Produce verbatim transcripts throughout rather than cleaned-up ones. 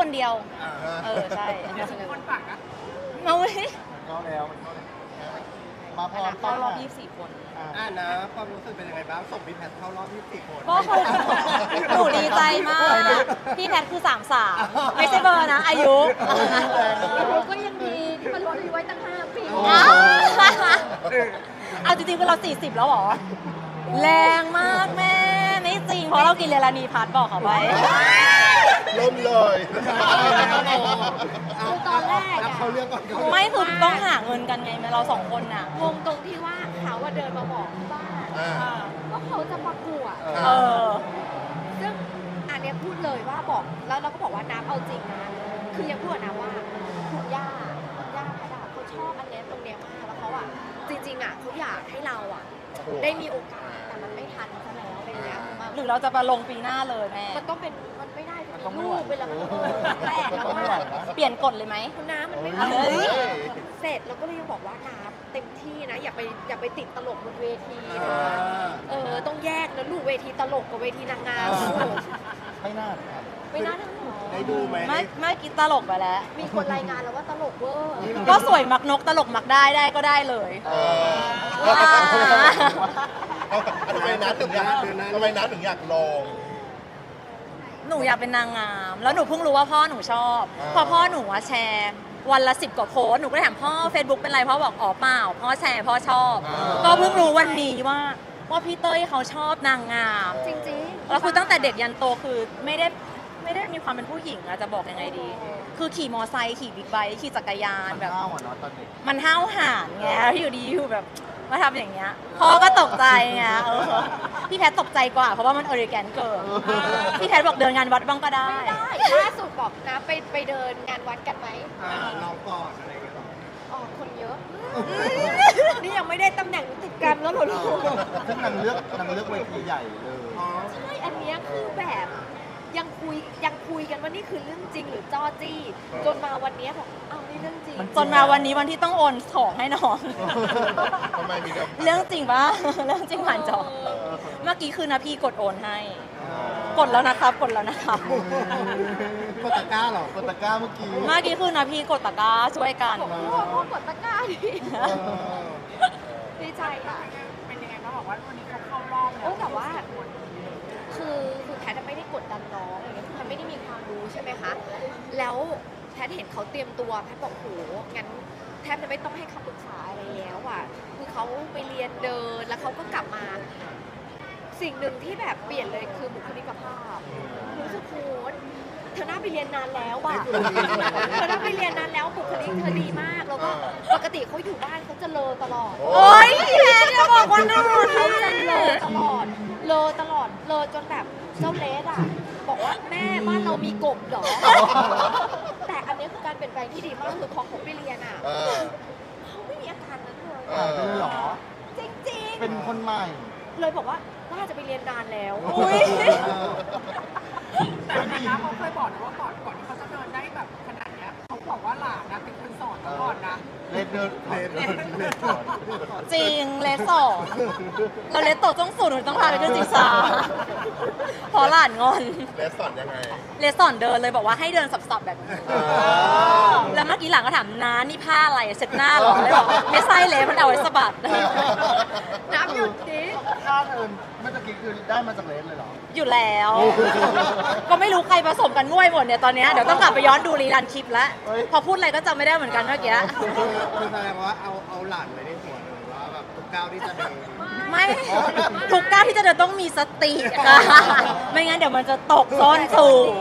คนเดียวเออใช่คนปากอะมาเว้ยเข้าแล้วมันเข้ามาพร้อมเข้ารอบยี่สิบสี่คนอ่านะความรู้สึกเป็นยังไงบ้างส่งพี่แพทเข้ารอบยี่สิบสี่คนก็คือหนูดีใจมากพี่แพทคือสามสามไม่ใช่เบอร์นะอายุอายุก็ยังดีที่มันลดอายุไว้ตั้งห้าปีเอาจริงๆคือเราสี่สิบแล้วหรอแรงมากแม่ไม่จริงเพราะเรากินเรลานีพัทบอกเขาไปล้มเลยคือตอนแรกอะเขาเลือกก่อนไม่คือต้องหาเงินกันไงเราสองคนน่ะงงตรงที่ว่าเขาว่าเดินมาบอกที่บ้านว่าเขาจะประกวดเออซึ่งอันเนี้ยพูดเลยว่าบอกแล้วเราก็บอกว่าน้ำเอาจริงนะคือยังพูดนะว่าคุณย่าคุณย่าพระดาเขาชอบอันเนี้ยตรงเนี้ยมากแล้วเขาอ่ะจริงๆอ่ะเขาอยากให้เราอ่ะได้มีโอกาสแต่มันไม่ทันซะแล้วอะไรเงี้ยหรือเราจะมาลงปีหน้าเลยแม่มันต้องเป็นมันไม่ได้เป็นลูกเป็นละแรกแล้วก็เปลี่ยนกฎเลยไหมคุณน้ำมันไม่เสร็จเราก็เลยยังบอกว่าน้ำเต็มที่นะอย่าไปอย่าไปติดตลกบนเวทีนะเออต้องแยกนะลูกเวทีตลกกับเวทีนางงามไม่น่าไม่น่าทำหรอได้ดูไหมไม่ไม่กินตลกไปแล้วมีคนรายงานแล้วว่าตลกเวอร์ก็สวยมักนกตลกมักได้ได้ก็ได้เลยทำไมนัดถึงอยากทำไมนัดถึงอยากลงหนูอยากเป็นนางงามแล้วหนูเพิ่งรู้ว่าพ่อหนูชอบพอพ่อหนูแชร์วันละสิบกว่าโพสหนูก็ถามพ่อ เฟซบุ๊ก เป็นไรพ่อบอกอ๋อเปล่าพ่อแชร์พ่อชอบก็เพิ่งรู้วันนี้ว่าว่าพี่เต้ยเขาชอบนางงามจริงๆแล้วคือตั้งแต่เด็กยันโตคือไม่ได้ไม่ได้มีความเป็นผู้หญิงอะจะบอกยังไงดีคือขี่มอไซค์ขี่บิ๊กไบค์ขี่จักรยานแบบมันห้าวหาญไงอยู่ดีอยู่แบบมาทำอย่างเงี้ยพ่อก็ตกใจไงพี่แพทตกใจกว่าเพราะว่ามันเอริแกนเกินพี่แพทบอกเดินงานวัดบ้างก็ได้ไม่ได้ล่าสุดบอกนะไปไปเดินงานวัดกันไหมลองก่อนอะไรเงี้ยอ๋อคนเยอะนี่ยังไม่ได้ตำแหน่งติดกันแล้วหรอลูกซึ่งนางเลือกนางเลือกเวทีใหญ่เลยใช่อันนี้คือแบบยังคุยยังคุยกันว่านี่คือเรื่องจริงหรือจ้อจี้จนมาวันนี้บอกอ้าวนี่เรื่องจริงจนมาวันนี้วันที่ต้องโอนของให้น้องทำไมมีเรื่องจริงปะเรื่องจริงผ่านจอเมื่อกี้คือนะพี่กดโอนให้กดแล้วนะครับกดแล้วนะครับกดตะกร้าหรอกดตะกร้าเมื่อกี้เมื่อกี้คือนะพี่กดตะกร้าช่วยกันพ่อกดตะกร้าดิดีใจอ่ะเป็นยังไงบ้างบอกว่าวันนี้เขาเข้ารอบแล้วโอ้แต่ว่าคือคือแพทย์ไม่ได้กดดันน้องอย่างเงี้ยคือแพทย์ไม่ได้มีความรู้ใช่ไหมคะแล้วแพทย์เห็นเขาเตรียมตัวแพทย์บอกโหงั้นแทบจะไม่ต้องให้คำปรึกษาอะไรแล้วอ่ะคือเขาไปเรียนเดินแล้วเขาก็กลับมาสิ่งหนึ่งที่แบบเปลี่ยนเลยคือบุคลิกภาพรู้สึกโหเธอน่าไปเรียนนานแล้วอ่ะเธอน่าไปเรียนนานแล้วบุคลิกเธอดีมากแล้วก็ปกติเขาอยู่บ้านเขาจะเลอตลอดโอ๊ยแม่จะบอกว่านู่นเขาจะเลอตลอดเลอตลอดเลอจนแบบเจ้าเลสอ่ะบอกว่าแม่บ้านเรามีกบเหรอแต่อันนี้คือการเปลี่ยนแปลงที่ดีมากคือพอเขาไปเรียนอ่ะเขาไม่มีอาการนั้นเลยเลยหรอจริงๆเป็นคนใหม่เลยบอกว่าน่าจะไปเรียนนานแล้วแต่นะคะเขาเคยบอกนะว่าก่อนก่อนที่เขาจะเดินได้แบบขนาดนี้เขาบอกว่าหลานนะเป็นคนสอนก่อนนะเลดเดินเลดเลดจริงเลดสอนเราเลดโตต้องสูนต้องพาไปขึ้นศีรษะพอหลานงอนเลดสอนยังไงเลดสอนเดินเลยบอกว่าให้เดินสับๆแบบนี้แล้วเมื่อกี้หลานก็ถามน้านี่ผ้าอะไรเช็ดหน้าหรอเลยบอกไม่ใช่เลยมันเอาไว้สะบัดน้ำหยุดดิท่าเดินเมื่อกี้คือได้มาจากเลดเลยเหรออยู่แล้วก็ไม่รู้ใครผสมกันง่วยหมดเนี่ยตอนนี้เดี๋ยวต้องกลับไปย้อนดูรีรันคลิปแล้วพอพูดอะไรก็จำไม่ได้เหมือนกันเมื่อกี้คือแสดงว่าเอาเอาหลานไว้ในหัวเลยว่าแบบทุกก้าวที่จะเดินไม่ทุกก้าวที่จะเดินต้องมีสติค่ะไม่งั้นเดี๋ยวมันจะตกซ้อนสูง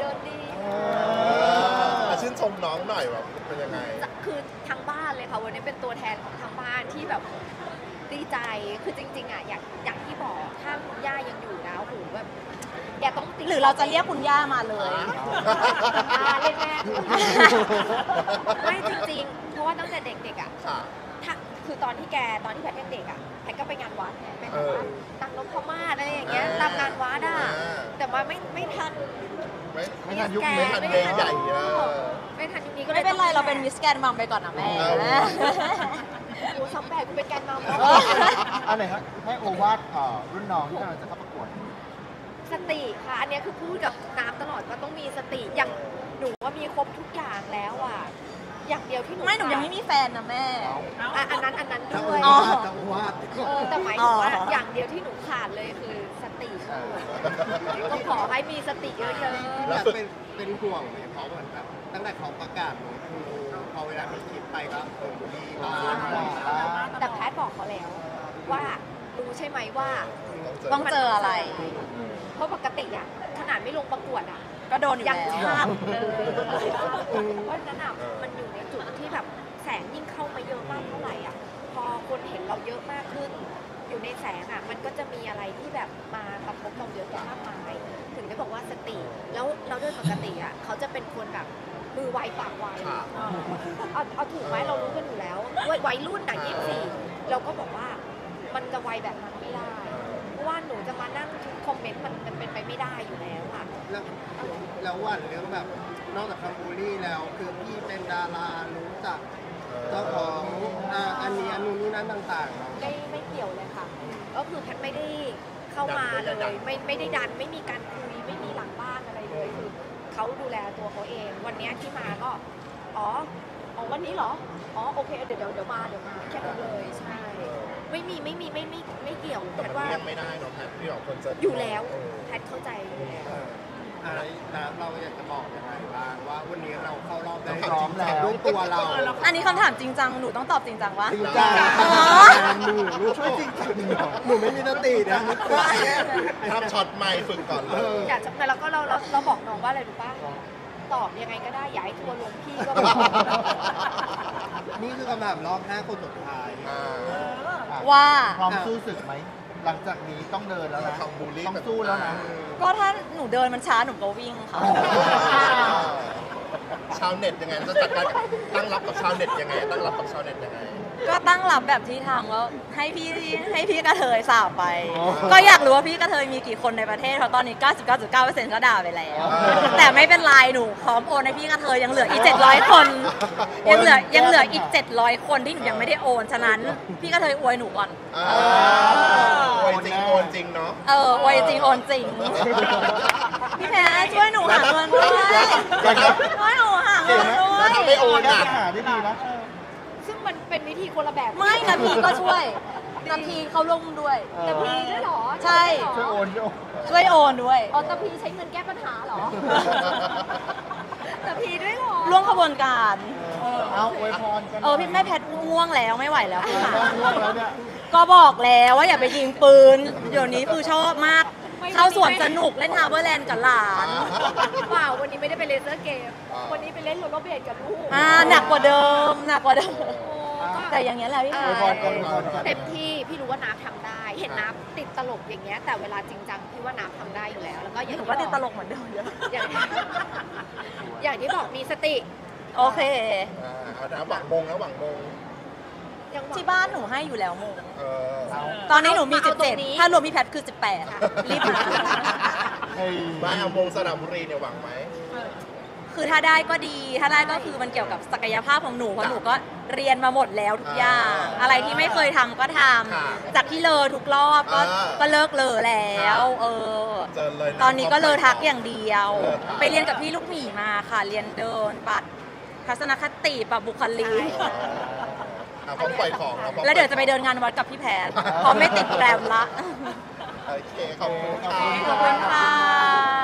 ชื่นชมน้องหน่อยแบบเป็นยังไงคือทางบ้านเลยค่ะวันนี้เป็นตัวแทนของทางบ้านที่แบบดีใจคือจริงๆอ่ะอย่างอย่างที่บอกถ้าคุณย่ายังอยู่นะโอ้โหแบบแกต้องติดหรือเราจะเรียกคุณย่ามาเลยเล่นแม่ไม่จริงๆเพราะว่าตั้งแต่เด็กๆอ่ะถ้าคือตอนที่แกตอนที่แพทย์ยังเด็กอ่ะแพทย์ก็ไปงานวัดไปงานวัดตังนพมาศอะไรอย่างเงี้ยตามงานวัดอ่ะแต่ว่าไม่ไม่ทันไม่ทันยุคนี้ทันเบย์ใหญ่ไม่ทันยุคนี้ก็ไม่เป็นไรเราเป็นมิสแกนมัมไปก่อนนะแม่โอ้ซับแบกกูเป็นแกนมัมอันไหนครับให้โอวาทรุ่นน้องที่กำลังจะเข้าประกวดสติค่ะอันนี้คือพูดกับน้ำตลอดว่าต้องมีสติอย่างหนูรบทุกอย่างแล้วอ่ะอย่างเดียวที่หนูไม่หนูยังไม่มีแฟนนะแม่อ่ะอันนั้นอันนั้นด้วยอ๋อเออแต่หมายถึงว่าอ๋อออย่างเดียวที่หนูขาดเลยคือสติก็ขอให้มีสติเยอะแล้วแต่เป็นเป็นห่วงไหมเพราะเหมือนแบบตั้งแต่เขาประกาศคือพอเวลามีคลิปไปก็เออดีบ้างๆแต่แพทย์บอกเขาแล้วว่ารู้ใช่ไหมว่าต้องเจออะไรเพราะปกติอ่ะขนาดไม่ลงประกวดอ่ะก็โดนอยู่ยังแล้วชาบเลยเพราะฉะนั้นอ่ะมันอยู่ในจุดที่แบบแสงยิ่งเข้ามาเยอะมากเท่าไหร่อ่ะพอคนเห็นเราเยอะมากขึ้น อยู่ในแสงอ่ะมันก็จะมีอะไรที่แบบมากระทบเราเยอะแยะมากมายถึงได้บอกว่าสติ แล้วเราโดยปกติอ่ะเขาจะเป็นคนแบบมือไวปากไวเอาเอาถูกไหมเรารู้กันอยู่แล้ววัยวัยรุ่นอ่ะยี่สิบสี่เราก็บอกว่ามันจะไวแบบนั้นไม่ได้เพราะว่าหนูจะมานั่งทุกคอมเมนต์มันมันเป็นไปไม่ได้อยู่แล้วค่ะแล้วแล้วหวันเรื่องแบบนอกจากคำบูลลี่แล้วคือพี่เป็นดารารู้จักเจ้าของอ่าอันนี้อันนู้นนี่นั่นต่างๆเราไม่ไม่เกี่ยวเลยค่ะ ก็คือแพทย์ไม่ได้เข้ามาเลย ไม่ไม่ได้ดันไม่มีการคุยไม่มีหลังบ้านอะไรเลยคือเขาดูแลตัวเขาเอง วันเนี้ยที่มาก็อ๋ออ๋อวันนี้เหรออ๋อโอเคเดี๋ยวเดี๋ยวเดี๋ยวมาเดี๋ยวมาแค่นั้นเลยใช่ไม่มีไม่มีไม่ไม่ไม่เกี่ยวแต่แพทมันย์ว่าเลี่ยงไม่ได้เนาะแพทที่เราคนจะอยู่แล้วแพทย์เข้าใจอยู่แล้วอะไรนะเราอยากจะบอกยังไงบ้างว่าวันนี้เราเข้ารอบได้พร้อมแล้วด้วยตัวเราอันนี้คำถามจริงจัง หนูต้องตอบจริงจังวะจริงจังอ๋อหนูรู้ช่วยจริงจังหนูไม่มีสตินะทำช็อตใหม่ฝึกก่อนเลยอยากจะแล้วก็เราเราเราบอกน้องว่าอะไรรู้ป่ะตอบยังไงก็ได้อย่าให้ทัวร์ลงพี่ก็พอนี่คือคำถามรอบห้าคนสุดท้ายอ่าว่าพร้อมสู้ศึกไหม หลังจากนี้ต้องเดินแล้วนะทำบูลลี่ต้องสู้แล้วนะก็ถ้าหนูเดินมันช้าหนูก็วิ่งค่ะชาวเน็ตยังไงจะจัดการตั้งรับกับชาวเน็ตยังไง ตั้งรับกับชาวเน็ตยังไงก็ตั้งรับแบบที่ทำแล้วให้พี่ให้พี่กระเทยสาบไป ก็อยากรู้ว่าพี่กระเทยมีกี่คนในประเทศเพราะตอนนี้ เก้าสิบเก้าจุดเก้าเปอร์เซ็นต์ ก็ด่าไปแล้ว แต่ไม่เป็นไรหนูพร้อมโอนให้พี่กระเทยยังเหลืออีกเจ็ดร้อยคน ยังเหลือยังเหลืออีกเจ็ดร้อยคนที่หนูยังไม่ได้โอนฉะนั้นพี่กระเทยอวยหนูก่อนอ่าโอนจริงโอนจริงเนาะเอออวยจริงโอนจริง พี่แพ้ช่วยหนูหาเงินด้วยช่วยหนูหาเงินด้วแล้วยถ้าไม่โอนแก้อ่ะปัญหาได้ดีนะซึ่งมันเป็นวิธีคนละแบบไม่นาทีก็ช่วยนาทีเขาร่วมด้วยแต่พีด้วยเหรอใช่ช่วยโอนช่วยโอนช่วยโอนด้วยอ๋อแต่พีใช้เงินแก้ปัญหาเหรอแต่พีด้วยเหรอร่วมขบวนการเอาอวยพรกันหน่ยเออพี่แม่แพทง่วงแล้วไม่ไหวแล้วค่ะง่วงแล้วเนี่ยก็บอกแล้วว่าอย่าไปยิงปืน เดี๋ยวนี้คือชอบมาก เข้าสวนสนุกเล่นฮาร์เบอร์แลนด์กับหลานเปล่าวันนี้ไม่ได้ไปเลเซอร์เกม วันนี้ไปเล่นโรลเลอร์เบลดกับลูกอ่าหนักกว่าเดิมหนักกว่าเดิมโอ้ก็แต่อย่างเงี้ยแหละพี่เอแพอทอวยพรกันอวยพรกันเต็มที่พี่รู้ว่าน้ำทำได้ เห็นน้ำติดตลกอย่างเงี้ยแต่เวลาจริงจังพี่ว่าน้ำทำได้อยู่แล้ว แล้วก็อย่างหนูที่ก็บติดอกตลกเหมือนเดิมเยอะอย่างอย่างที่บอกมีสติโอเคอ่าเอานะหวังมงนะหวังมงยังหวังที่บ้านหนูให้อยู่แล้วโมงเออตอนนี้หนูมีเอาตรงสิบเจ็ดนี้ถ้ารวมพี่แพทคือสิบแปดรีบมาเฮ้ยบ้านเอามงสระบุรีเนี่ยหวังไหมคือถ้าได้ก็ดี ถ้าได้ก็คือมันเกี่ยวกับศักยภาพของหนู เพราะหนูก็เรียนมาหมดแล้วทุกอย่าง อะไรที่ไม่เคยทำก็ทำ จากที่เลอทุกรอบก็ก็เลิกเลอแล้ว เออเจอเลยะตอนนี้ก็เลอทักอย่างเดียวเลอทักไปเรียนกับพี่ลูกหมีมาค่ะ เรียนเดินปัดทัศนคติปรับบุคลิกอ่ะพร้อมปล่อยของนะพร้อมแล้วเดี๋ยวจะไปเดินงานวัดกับพี่แพทเพราะไม่ติดแกรมละโอเคขอบคุณค่ะขอบคุณค่ะ